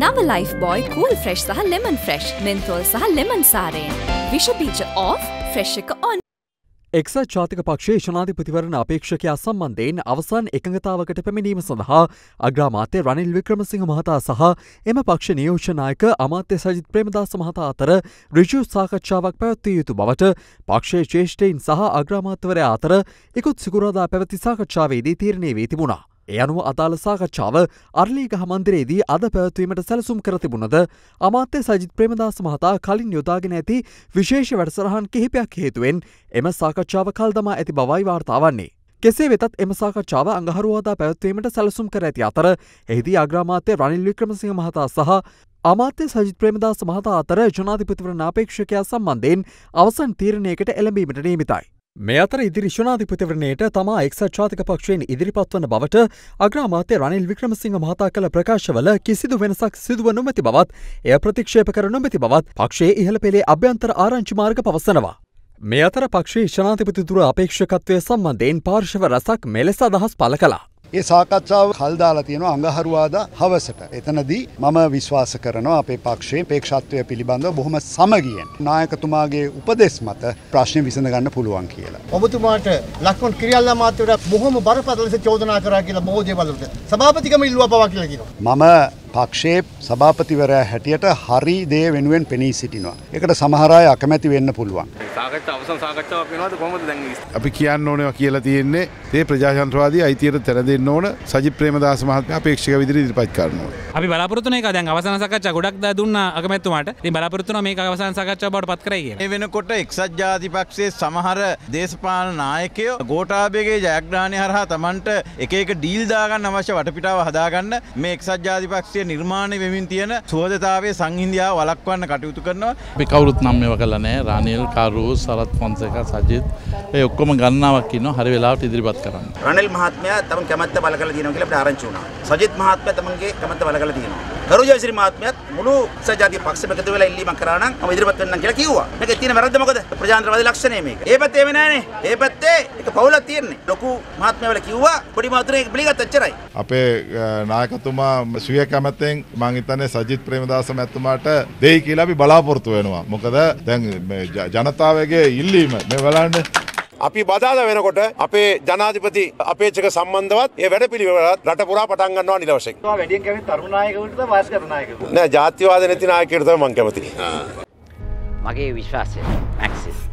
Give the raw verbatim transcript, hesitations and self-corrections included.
නව Lifebuoy cool fresh සහ lemon fresh menthol සහ ලෙමන් සාරයෙන් විෂ බීජ ඔෆ් ෆ්‍රෙෂ් එක ඔන්. එක්සත් ජාතික පක්ෂයේ ජනාධිපතිවරණ අපේක්ෂකයා සම්බන්ධයෙන් අවසන් එකඟතාවකට පැමිණීම සඳහා අග්‍රාමාත්‍ය රනිල් වික්‍රමසිංහ මහතා සහ එම පක්ෂ නියෝජ්‍ය නායක අමාත්‍ය සජිත් ප්‍රේමදාස මහතා අතර ඍජු සාකච්ඡාවක් පැවැත්විය යුතු බවට පක්ෂයේ ජ්‍යෙෂ්ඨයින් සහ අග්‍රාමාත්‍යවරයා අතර ඉකුත් සිකුරාදා පැවති සාකච්ඡාවේදී තීරණය වී තිබුණා. ඒ අනුව අදාළ සාකච්ඡාව අරලියගහ මන්දිරයේදී අද පැවැත්වීමට සැලසුම් කර තිබුණද අමාත්‍ය සජිත් ප්‍රේමදාස මහතා කලින් යොදාගෙන ඇති විශේෂ වැඩසටහන් කිහිපයක් හේතුවෙන් එම සාකච්ඡාව කල් දමා ඇති බවයි වාර්තා වන්නේ. කෙසේ වෙතත් එම සාකච්ඡාව අඟහරුවාදා පැවැත්වීමට සැලසුම් කර ඇති අතර එහිදී අග්‍රාමාත්‍ය රනිල් වික්‍රමසිංහ මහතා සහ අමාත්‍ය සජිත් ප්‍රේමදාස මහතා අතර ජනාධිපතිවරණ අපේක්ෂකයා සම්බන්ධයෙන් අවසන් තීරණයකට එළඹීමට නියමිතයි. මේ අතර ඉදිරි ජනාධිපතිවරණයට තමා එක්සත් ජාතික පක්ෂයෙන් ඉදිරිපත් වන බවට අග්‍රාමාත්‍ය රනිල් වික්‍රමසිංහ මහතා කළ ප්‍රකාශවල කිසිදු වෙනසක් සිදුව නොමැති බවත් එය ප්‍රතික්ෂේප කර නොමැති බවත් පක්ෂයේ ඉහළ පෙළේ අභ්‍යන්තර ආරංචි මාර්ග පවසනවා. මේ අතර පක්ෂයේ ජනාධිපතිතුර අපේක්ෂකත්වය සම්බන්ධයෙන් පාර්ශව රැසක් මෙලෙස අදහස් පළ කළා. ඒ සාකච්ඡාව කල් දාලා තියෙනවා අඟහරුවාදා හවසට. එතනදී මම විශ්වාස කරනවා අපේ පක්ෂයේ අපේක්ෂාත්වය පිළිබඳව බොහොම සමගියෙන් නායකතුමාගේ උපදෙස් මත ප්‍රශ්න විසඳ ගන්න පුළුවන් කියලා. ඔබතුමාට ලක්ෂ්මන් කිරියල්ලා මාත්‍යවරයා බොහොම බරපතල ලෙස චෝදනා කරා කියලා බොහෝ දේවල් වලට සභාපතිකම ඉල්ලුවා පවා කියලා කියනවා. මම පක්ෂයේ සභාපතිවරයා හැටියට හරි දේ වෙනුවෙන් පෙනී සිටිනවා. ඒකට සමහර අය අකමැති වෙන්න පුළුවන්. සාකච්ඡා අවසන් සාකච්ඡාවක් වෙනවද කොහොමද දැන් අපි කියන්න ඕනේ කියලා තියෙන්නේ මේ ප්‍රජාතන්ත්‍රවාදී අයිතියට තැන දෙන්න ඕන සජිත් ප්‍රේමදාස මහත්මයා අපේක්ෂක විදිහට ඉදිරිපත් කරනවා. අපි බලාපොරොත්තු වෙන එක දැන් අවසන් සාකච්ඡා ගොඩක් දා දුන්නා අකමැතිතුමාට. ඉතින් බලාපොරොත්තු වෙනවා මේක අවසන් සාකච්ඡාව බවට පත් කරයි කියලා. මේ වෙනකොට එක්සත් ජාතික පක්ෂයේ සමහර දේශපාලන නායකයෝ ගෝඨාභයගේ ජයග්‍රහණය හරහා Tamanට එක එක ඩීල් දාගන්න අවශ්‍ය වටපිටාව හදාගන්න මේ එක්සත් ජාතික පක්ෂයේ නිර්මාණය වෙමින් තියෙන සුහදතාවයේ සංහිඳියාව වළක්වන්න කටයුතු කරනවා. අපි කවුරුත් නම් මේව කළා නෑ. රනිල්, කරු, සරත් ෆොන්සේකා, සජිත් ඒ ඔක්කොම ගණනාවක් ඉන්නවා. හරි වෙලාවට ඉදිරිපත් කරන්න. රනිල් මහත්මයා තමන් කැමැත්ත බල කරලා තියෙනවා කියලා අපිට ආරංචි වුණා. සජිත් මහත්මයා තමන්ගේ කැමැත්ත බල කරලා තියෙනවා. කරු ජයශ්‍රී මහත්මයාත් මුළු එක්සත් ජාතික පක්ෂෙම එකතු වෙලා ඉල්ලීමක් කරා නම් මම ඉදිරිපත් වෙන්නම් කියලා කිව්වා. මේකේ තියෙන වැරද්ද මොකද? ප්‍රජාතන්ත්‍රවාදී ලක්ෂණය මේක. ඒ පැත්තේ එමෙ නෑනේ. ඒ පැත්තේ එක පවුලක් තියෙන්නේ. ලොකු මහත්මයා වල කිව්වා පොඩි මහත්මයා ඒක පිළිගත්ත එච්චරයි. අපේ නායකතුමා සුවේ කැමැත්තෙන් මං හිතන්නේ සජිත් ප්‍රේමදාස මහත්මයාට දෙයි කියලා අපි බලාපොරොත්තු වෙනවා. මොකද දැන් ජනතාවගේ ඉල්ලීම මේ බලන්න අපි බදාදා වෙනකොට අපේ ජනාධිපති අපේක්ෂක සම්බන්ධවත් ඒ වැඩපිළිවෙලත් රට පුරා පටන් ගන්නවා නිල වශයෙන්. ඔයා වැඩියෙන් කැමති තරුණ නායකයෙකුටද වයස්ක නායකයෙකුටද? නෑ ජාතිවාද නැති නායකයෙකුට තමයි මම කැමති. මගේ විශ්වාසය මැක්සිස්